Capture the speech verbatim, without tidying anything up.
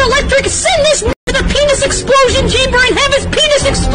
Electric, send this n***a the penis explosion chamber and have his penis explode!